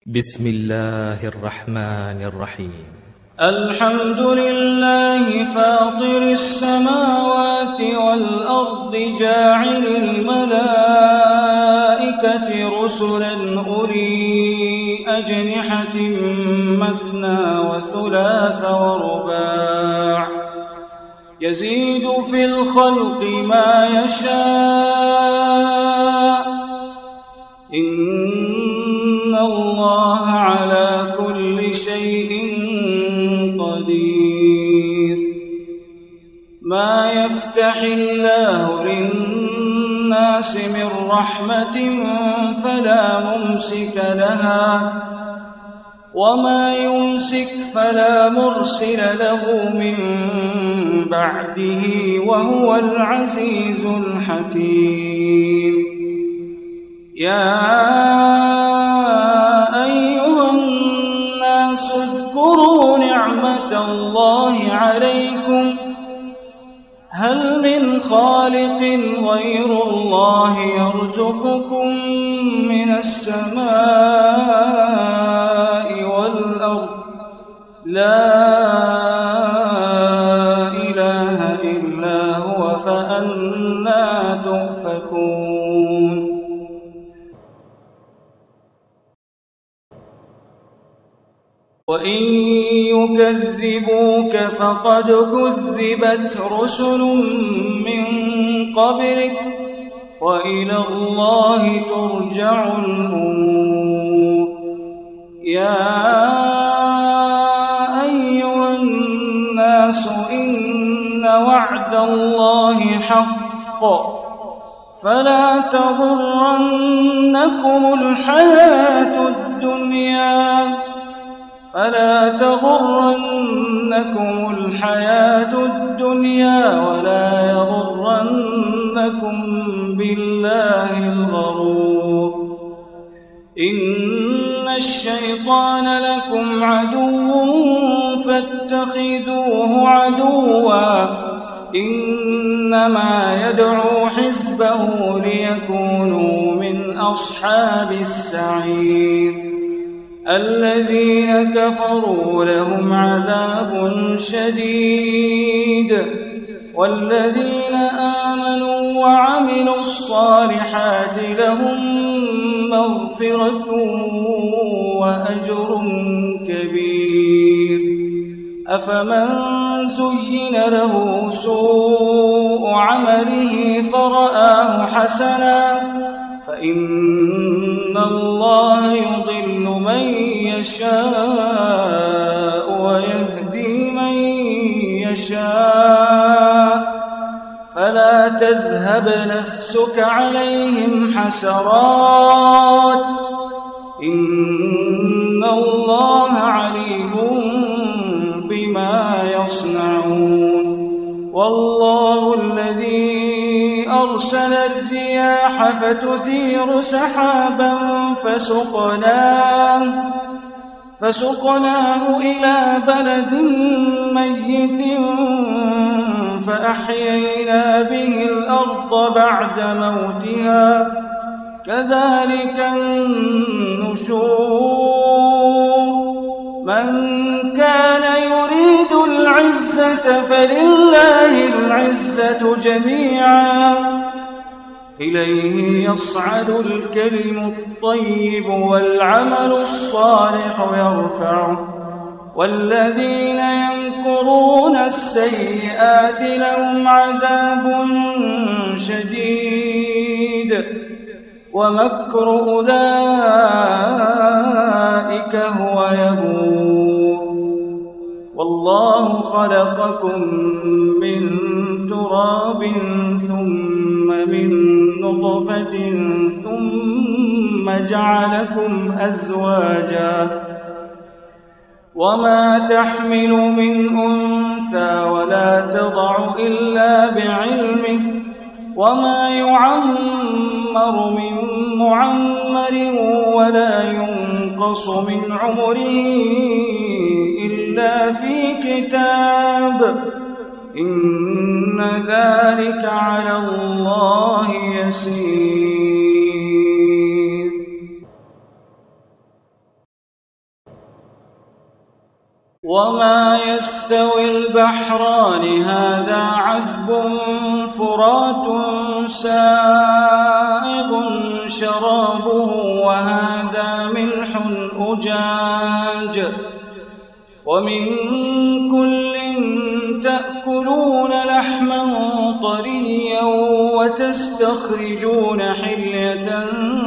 بسم الله الرحمن الرحيم. الحمد لله فاطر السماوات والأرض جاعل الملائكة رسلا أولي أجنحة مثنى وثلاث ورباع يزيد في الخلق ما يشاء إن الله على كل شيء قدير. ما يفتح الله للناس من رحمة فلا ممسك لها وما يمسك فلا مرسل له من بعده وهو العزيز الحكيم. يا أيها الناس اذكروا نعمة الله عليكم هل من خالق غير الله يرزقكم من السماء والأرض لا إله إلا هو فأنى تؤفكون. وإن يكذبوك فقد كذبت رسل من قبلك وإلى الله ترجع الأمور. يا أيها الناس إن وعد الله حق فلا تغرنكم الحياة الدنيا ولا يغرنكم بالله الغرور. إن الشيطان لكم عدو فاتخذوه عدوا إنما يدعو حزبه ليكونوا من أصحاب السعير. الذين كفروا لهم عذاب شديد والذين آمنوا وعملوا الصالحات لهم مغفرة وأجر كبير. أفمن زين له سوء عمله فرآه حسنا فإن الله يضل من يشاء ويهدي من يشاء فلا تذهب نفسك عليهم حسرات إن الله عليم بما يصنعون. والله الذي أرسل الرياح فتثير سحابا فسقناه إلى بلد ميت فأحيينا به الأرض بعد موتها كذلك النشور. من كان يريد العزة فلله العزة جميعا إليه يصعد الكلم الطيب والعمل الصالح يرفعه والذين يمكرون السيئات لهم عذاب شديد ومكر أولئك هو يبور. والله خلقكم من تراب ثم من نطفة ثم جعلكم أزواجا وما تحمل من أنثى ولا تضع إلا بعلمه وما يعمر من معمر ولا ينقص من عمره إلا في كتاب إن ذلك على الله يسير. وما يستوي البحران هذا عذب فرات سائغ شرابه وهذا ملح أجاج ومن كل تأكلون لحما طريا وتستخرجون حلية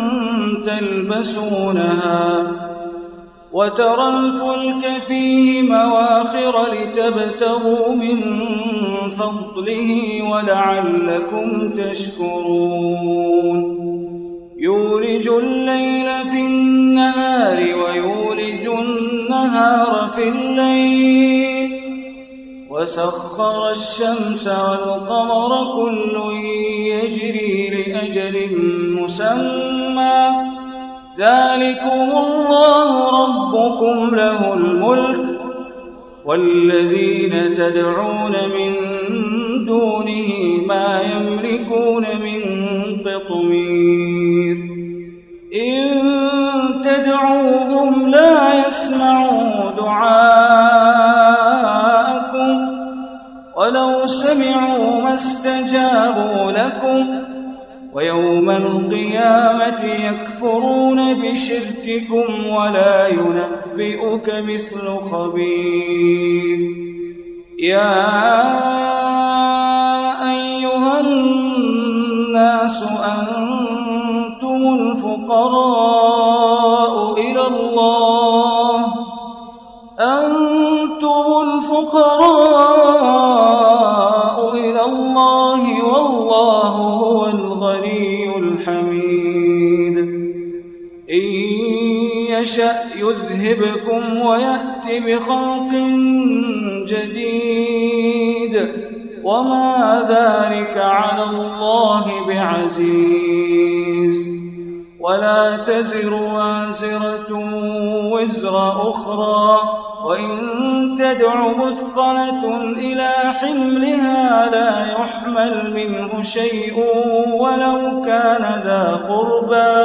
تلبسونها وترى الفلك فيه مواخر لتبتغوا من فضله ولعلكم تشكرون يولج الليل في النهار ويولج النهار في الليل وسخر الشمس والقمر كل يجري لأجل مسمى ذلكم الله ربكم له الملك والذين تدعون من دونه ما يملكون من قطمير إن تدعوهم لا يسمعوا دعاءكم ولو سمعوا ما استجابوا لكم ويوم القيامة يكفرون بشرككم ولا ينبئك مثل خبير يا أيها الناس أنتم الفقراء إلى الله والله هو الغني الحميد إن يشأ يذهبكم ويأت بخلق جديد وما ذلك على الله بعزيز ولا تزر وازرة وزر أخرى وإن تدع مثقلة إلى حملها لا يحمل منه شيء ولو كان ذا قربى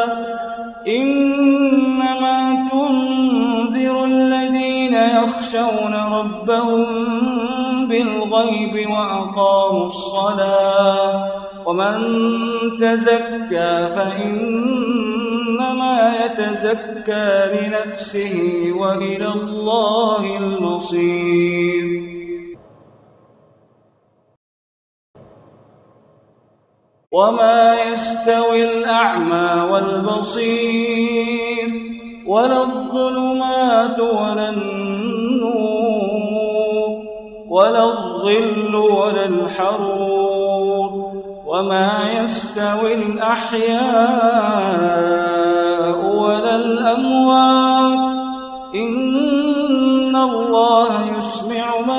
إنما تنذر الذين يخشون ربهم بالغيب وأقاموا الصلاة ومن تزكى فإنما يتزكى لنفسه وإلى الله المصير وما يستوي الأعمى والبصير ولا الظلمات ولا النور ولا الظل ولا الحرور وما يستوي الأحياء ولا الأموات إن الله يسمع من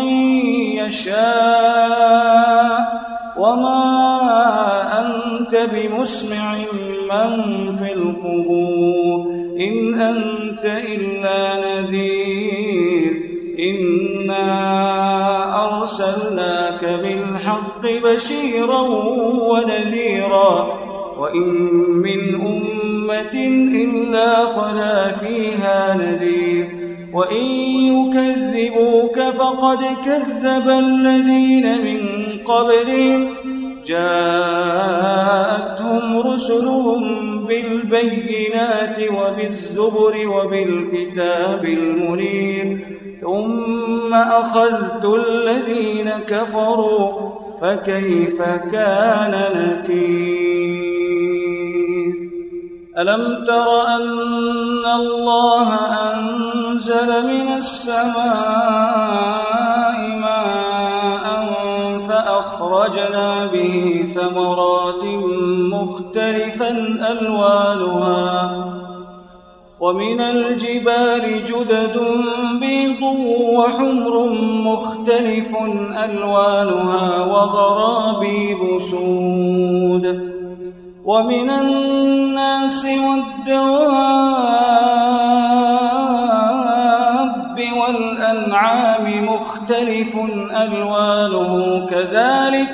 يشاء وما أنت بمسمع من في القبور إن أنت إلا نذير إنا أرسلناك بالحق بشيرا ونذيرا وإن من أمة إلا خلا فيها نذير وإن يكذبوك فقد كذب الذين من قبلهم جاءتهم رسلهم بالبينات وبالزبر وبالكتاب المنير ثم أخذت الذين كفروا فكيف كان نكير ألم تر أن الله أنزل من السماء ماء فأخرجنا به ثمرات مختلفا ألوانها ومن الجبال جدد بيض وحمر مختلف ألوانها وغرابيب سود ومن الناس والدواب والأنعام مختلف ألوانه كذلك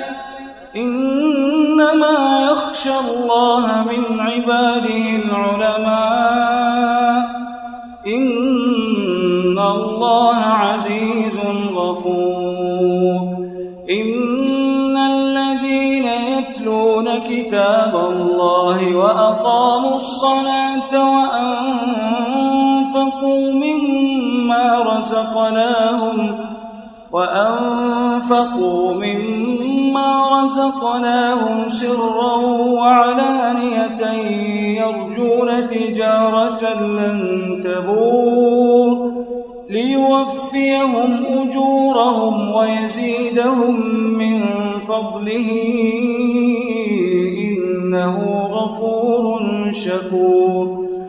إنما يخشى الله من عباده العلماء إن الله عزيز وأنفقوا مما رزقناهم سرا وعلانية يرجون تجارة لن تبور ليوفيهم أجورهم ويزيدهم من فضله إنه غفور شكور.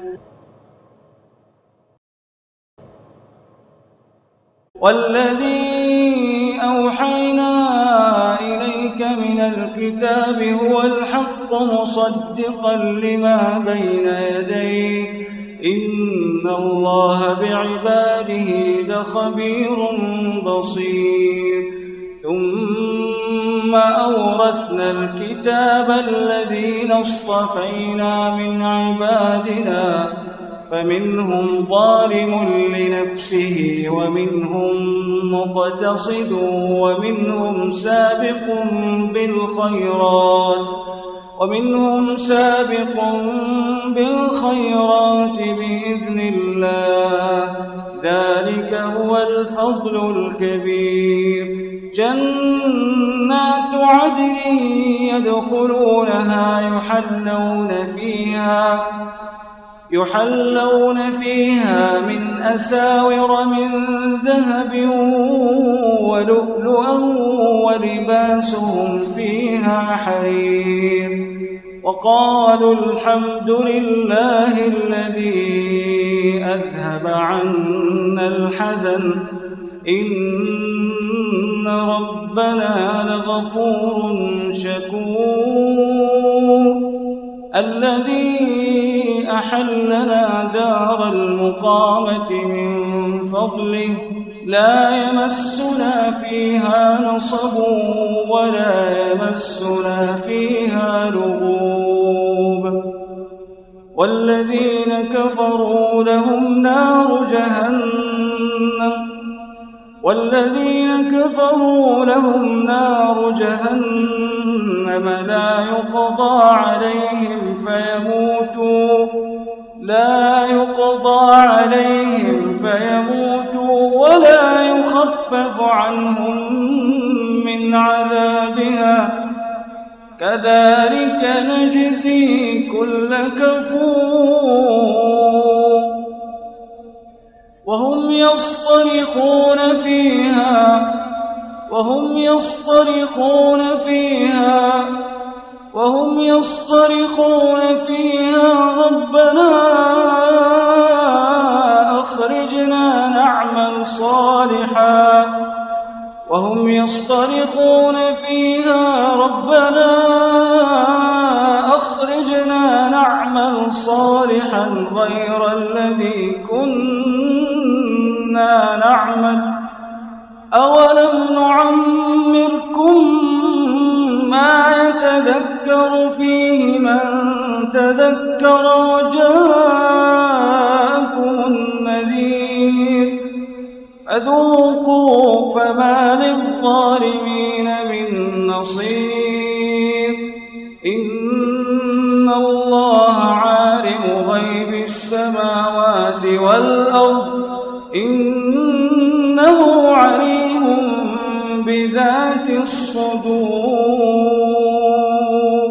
والذي أوحينا إليك من الكتاب هو الحق مصدقا لما بين يديه إن الله بعباده لخبير بصير. ثم أورثنا الكتاب الذين اصطفينا من عبادنا فمنهم ظالم لنفسه ومنهم مقتصد ومنهم سابق بالخيرات بإذن الله ذلك هو الفضل الكبير. جنات عدن يدخلونها يحلون فيها من أساور من ذهب ولؤلؤا ولباسهم فيها حرير. وقالوا الحمد لله الذي أذهب عنا الحزن إن ربنا لغفور شكور. الذي أحلنا دار المقامة من فضله لا يمسنا فيها نصب ولا يمسنا فيها لغوب. والذين كفروا لهم نار جهنم لا يقضى عليهم فيموتوا ولا يخفف عنهم من عذابها كذلك نجزي كل كفور. وهم يصطرخون فيها ربنا أخرجنا نعمل صالحا غير الذي كنا نعمل أولم نعمركم ما يتذكر فيه من تذكر وجاءكم النذير فذوقوا فما للظالمين من نصير. إن الله عالم غيب السماوات والأرض إنه عليم بذات الصدور.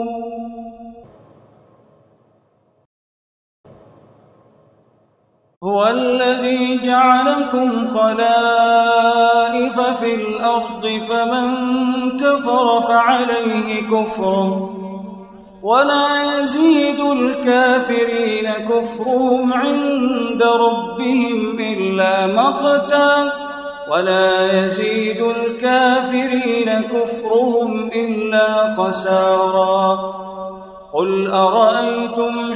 هو الذي جعلكم خلائف في الأرض فمن كفر فعليه كفره ولا يزيد الكافرين كفرهم عند ربهم إلا مقتا ولا يزيد الكافرين كفرهم إلا خسارا. قل أرأيتم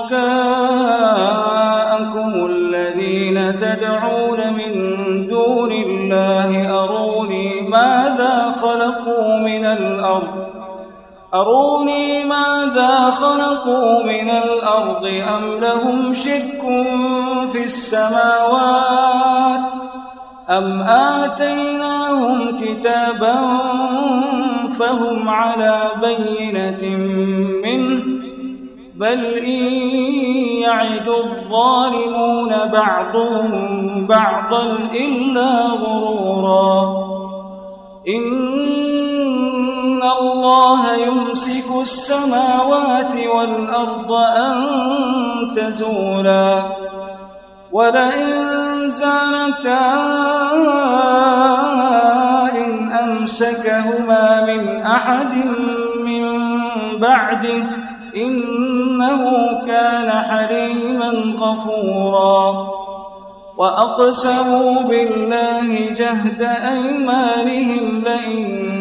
شركاءكم الذين تدعون من دون الله أروني ماذا خلقوا من الأرض أم لهم شرك في السماوات أم آتيناهم كتابا فهم على بينة منه بل إن يعد الظالمون بعضهم بعضا إلا غرورا. إن الله يمسك السماوات والأرض أن تزولا ولئن زالتا إن أمسكهما من أحد من بعده إنه كان حليما غفورا. وأقسموا بالله جهد أيمانهم لئن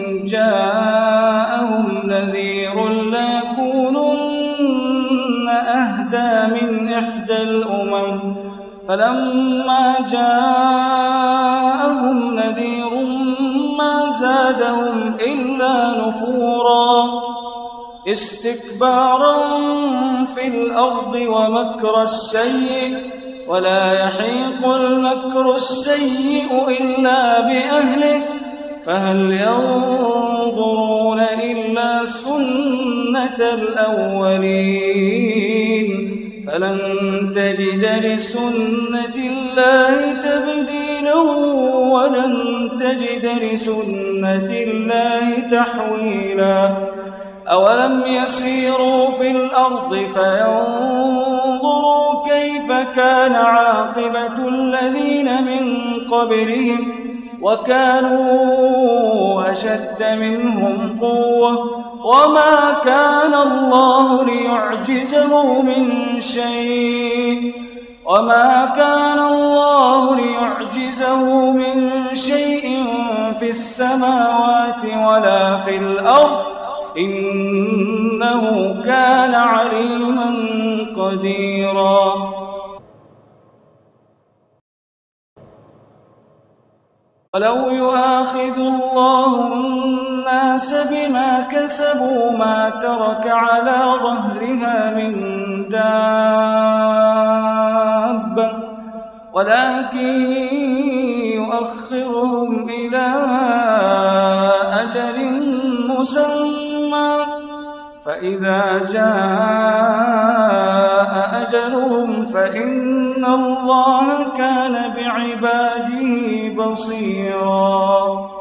جاءهم نذير ليكونن أهدى من إحدى الأمم فلما جاءهم نذير ما زادهم إلا نفورا استكبارا في الأرض ومكر السيء ولا يحيق المكر السيء إلا بأهله فهل ينظرون إلا سنة الأولين فلن تجد لسنة الله تبديلا ولن تجد لسنة الله تحويلا. أولم يسيروا في الأرض فينظروا كيف كان عاقبة الذين من قبلهم وكانوا أشد منهم قوة وما كان الله ليعجزه من شيء في السماوات ولا في الأرض إنه كان عليما قديرا. ولو يؤاخذ الله الناس بما كسبوا ما ترك على ظهرها من دابة ولكن يؤخرهم إلى أجل مسمى فإذا جاء أجلهم فإن الله كان بعباده بصيرا.